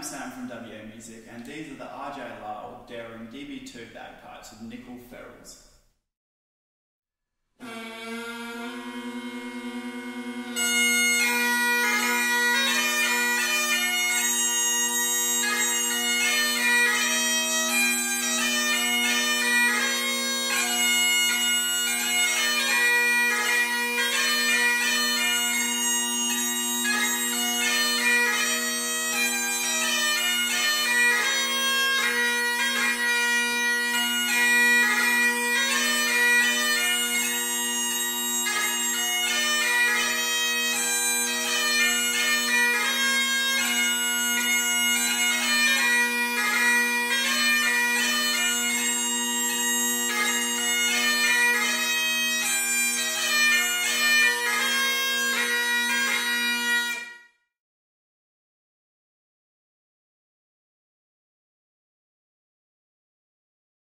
I'm Sam from WA Music, and these are the RJ Lyle DB2 Bagpipes with nickel ferrules.